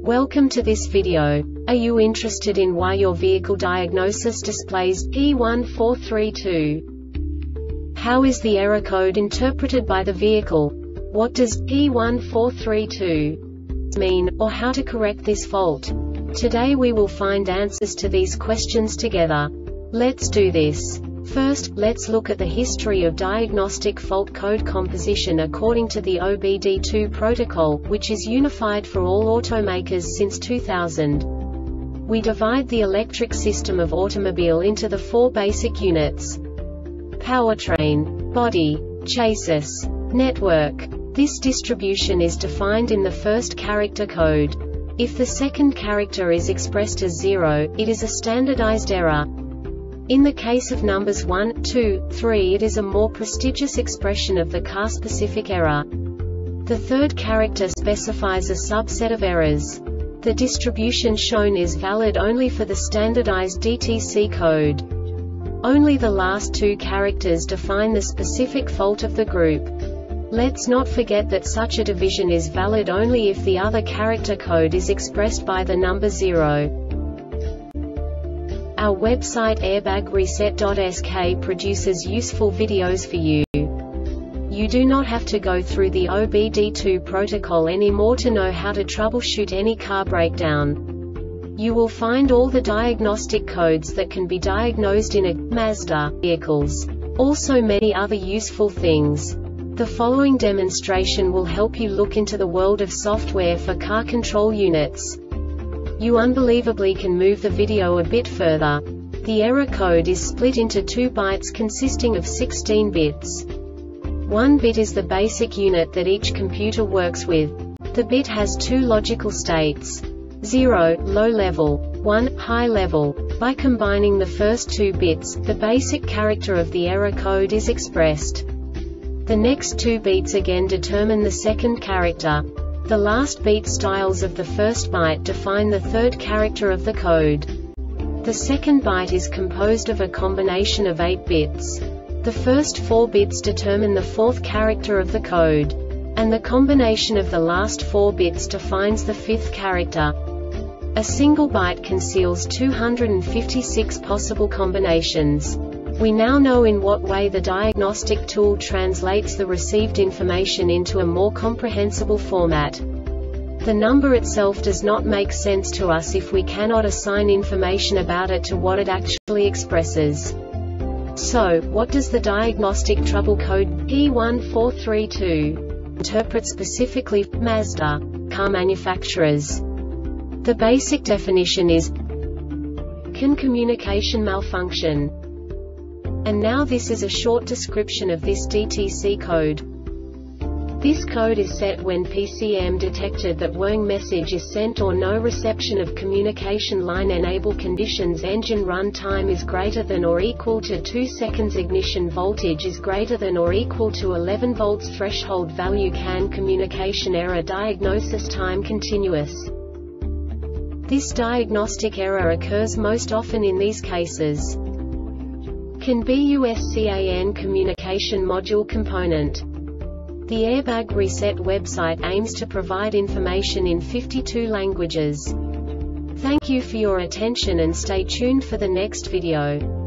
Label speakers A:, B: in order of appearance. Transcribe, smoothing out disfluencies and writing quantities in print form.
A: Welcome to this video. Are you interested in why your vehicle diagnosis displays P1432? How is the error code interpreted by the vehicle? What does P1432 mean, or how to correct this fault? Today we will find answers to these questions together. Let's do this. First, let's look at the history of diagnostic fault code composition according to the OBD2 protocol, which is unified for all automakers since 2000. We divide the electric system of automobile into the four basic units: powertrain, body, chassis, network. This distribution is defined in the first character code. If the second character is expressed as 0, it is a standardized error. In the case of numbers 1, 2, 3, it is a more prestigious expression of the car-specific error. The third character specifies a subset of errors. The distribution shown is valid only for the standardized DTC code. Only the last two characters define the specific fault of the group. Let's not forget that such a division is valid only if the other character code is expressed by the number 0. Our website airbagreset.sk produces useful videos for you. You do not have to go through the OBD2 protocol anymore to know how to troubleshoot any car breakdown. You will find all the diagnostic codes that can be diagnosed in a Mazda vehicles. Also many other useful things. The following demonstration will help you look into the world of software for car control units. You unbelievably can move the video a bit further. The error code is split into 2 bytes consisting of 16 bits. 1 bit is the basic unit that each computer works with. The bit has 2 logical states: 0, low level, 1, high level. By combining the first 2 bits, the basic character of the error code is expressed. The next 2 beats again determine the second character. The last beat styles of the first byte define the third character of the code. The second byte is composed of a combination of 8 bits. The first 4 bits determine the fourth character of the code. And the combination of the last 4 bits defines the fifth character. A single byte conceals 256 possible combinations. We now know in what way the diagnostic tool translates the received information into a more comprehensible format. The number itself does not make sense to us if we cannot assign information about it to what it actually expresses. So, what does the diagnostic trouble code P1432 interpret specifically for Mazda car manufacturers? The basic definition is CAN communication malfunction. And now this is a short description of this DTC code. This code is set when PCM detected that wrong message is sent or no reception of communication line enable conditions engine run time is greater than or equal to 2 seconds ignition voltage is greater than or equal to 11 volts threshold value CAN communication error diagnosis time continuous. This diagnostic error occurs most often in these cases. CAN BUSCAN communication module component. The Airbag Reset website aims to provide information in 52 languages. Thank you for your attention and stay tuned for the next video.